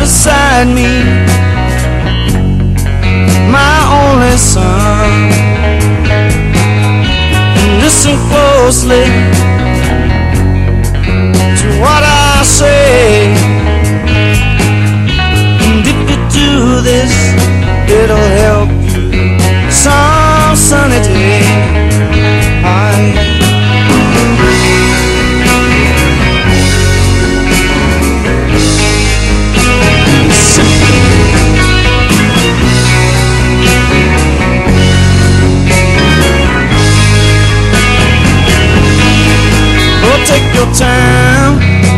beside me, my only son. And listen closely to what I say. And if you do this, it'll help you some sunny day. Take your time,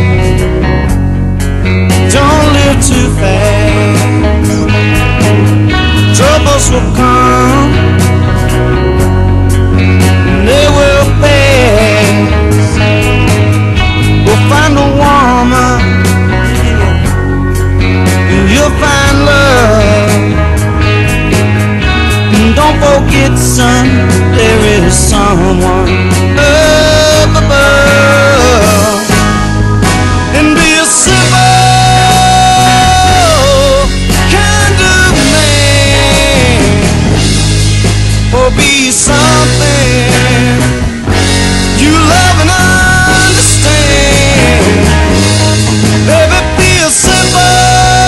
don't live too fast. Troubles will come, and they will pass. We'll find a woman, and you'll find love. And don't forget, son, there is someone up above. And be a simple kind of man, or be something you love and understand. Baby, be a simple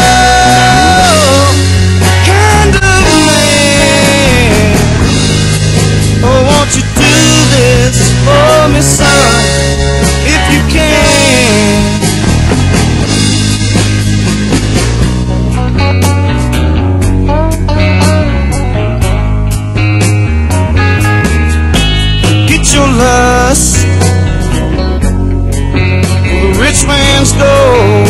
kind of man. Oh, won't you do this for me, son, if you can? Get your lust for the rich man's gold.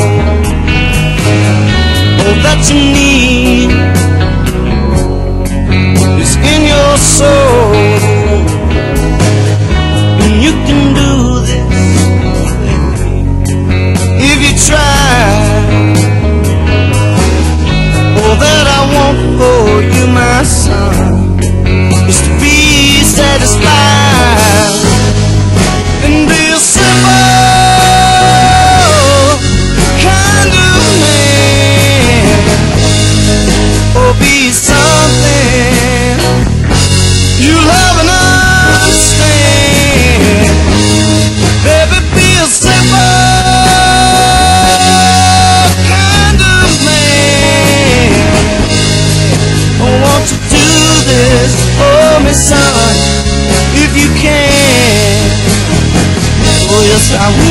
All that you need is in your soul. And you can do this if you try. All that I want for you, my son, is to be satisfied and be a simple kind of man, or be something you love and understand. Baby, be a simple kind of man. Oh, won't you do this for me, son, if you can? Oh, yes, I will.